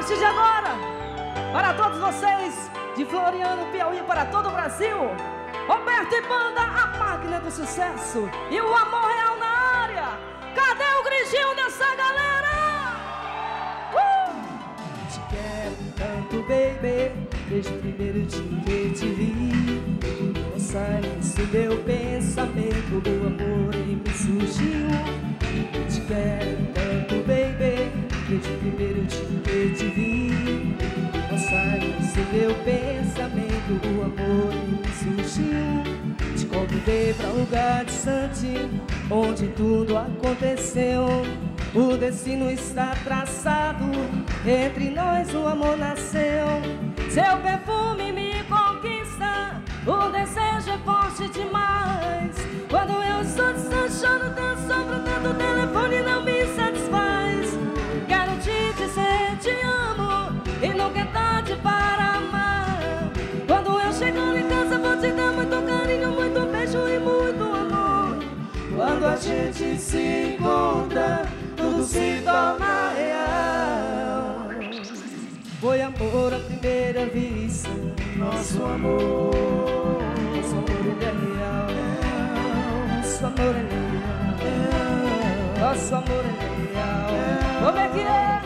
partir de agora, para todos vocês de Floriano, Piauí, para todo o Brasil, Roberto e Banda, a máquina do sucesso e o amor real na área. Cadê o gritinho dessa galera? Te quero tanto, baby, desde o primeiro dia que te vi. Não sai nesse meu pensamento, o amor ele me surgiu. Te quero tanto, baby, desde o primeiro dia que te vi. Não sai nesse meu pensamento, o amor ele me surgiu. Te convidei pra um lugar distante, onde tudo aconteceu. O destino está traçado, entre nós o amor nasceu. Seu perfume me conquista, o desejo é forte demais. Quando eu estou distante, choro tanto, sofro tanto, o telefone não me satisfaz. Quero te dizer te amo e nunca é tarde para amar. Quando eu chego em casa vou te dar muito carinho, muito beijo e muito amor. Quando a gente se encontra, tudo se torna real. Foi amor à primeira vista, nosso amor. Nosso amor ele é real. Nosso amor ele é real. Nosso amor ele é real. Como é que é?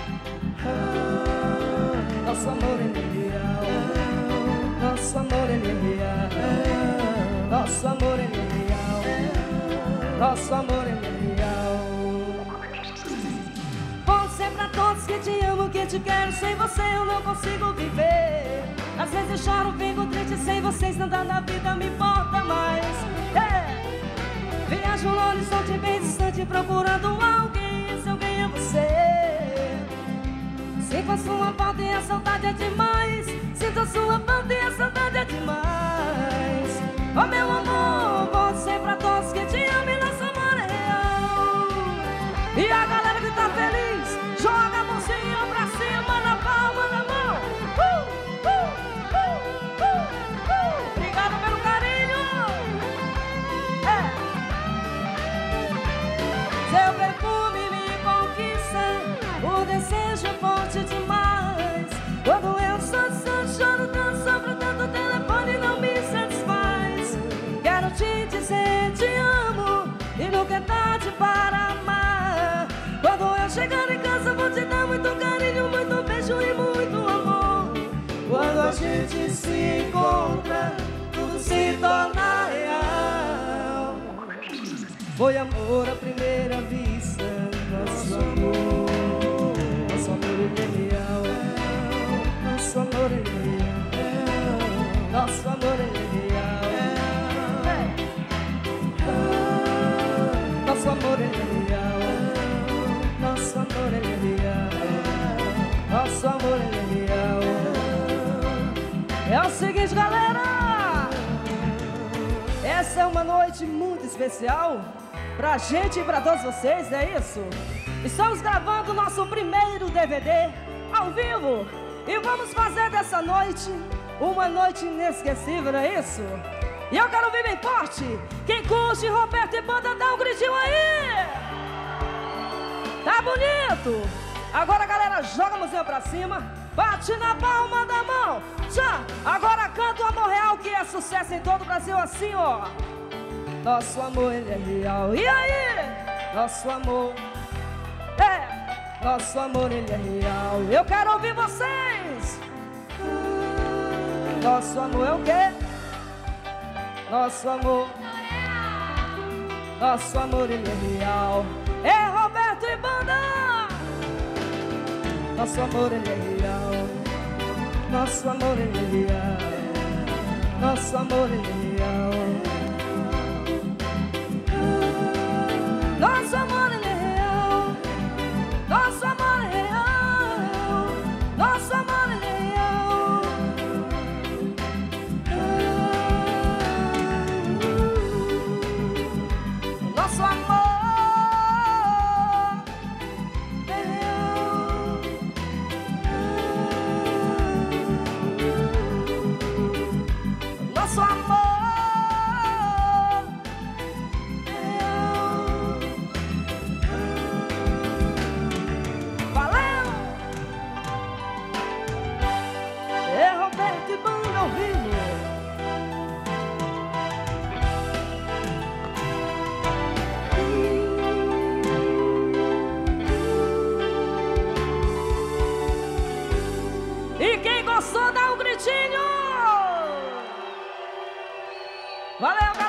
Nosso amor ele é real. Nosso amor ele é real. Nosso amor ele é real. Nosso amor ele é real. Vou dizer pra todos que te amo, que te quero. Sem você eu não consigo viver. Às vezes eu choro, fico triste. Sem vocês nada na vida me importa mais. Viajo longe, estou de bem distante, procurando alguém. Esse alguém é você. Sinto a sua falta e a saudade é demais. Sinto a sua falta e a saudade é demais. Oh meu amor, vou dizer pra todos que te amo e nosso amor é real. E a galera que tá feliz, joga a mãozinha pra cima na palma da mão. Obrigado pelo carinho. Seu perfume me conquista, o desejo é forte demais. Quando eu estou distante, choro tanto, sofro tanto, o telefone não me satisfaz. Quero te dizer te amo e nunca é tarde para amar. Quando eu chegar em casa vou te dar muito carinho, muito beijo e muito amor. Quando a gente se encontra, tudo se torna real. Foi amor à primeira vista, nosso amor. Nosso amor ele é real. Nosso amor ele é real. Nosso amor ele é real. Nosso amor ele é real. Nosso amor ele é real. Nosso amor ele é real. É o seguinte, galera, essa é uma noite muito especial pra gente e pra todos vocês, é isso? Estamos gravando o nosso primeiro DVD ao vivo e vamos fazer dessa noite uma noite inesquecível, não é isso? E eu quero ouvir bem forte. Quem curte Roberto e Banda, dá um gritinho aí! Tá bonito? Agora, galera, joga a mãozinha pra cima, bate na palma da mão. Tchá! Agora canta o amor real, que é sucesso em todo o Brasil, assim, ó. Nosso amor, ele é real. E aí? Nosso amor, nosso amor, ele é real. Eu quero ouvir vocês. Nosso amor é o quê? Nosso amor, nosso amor, ele é real. É Roberto e Banda. Nosso amor, ele é real. Nosso amor, ele é real. Nosso amor, ele é real. Nosso amor ele é real. Nosso amor é real. Nosso amor ele é real. Nosso amor é real. Nosso amor Valeu, galera!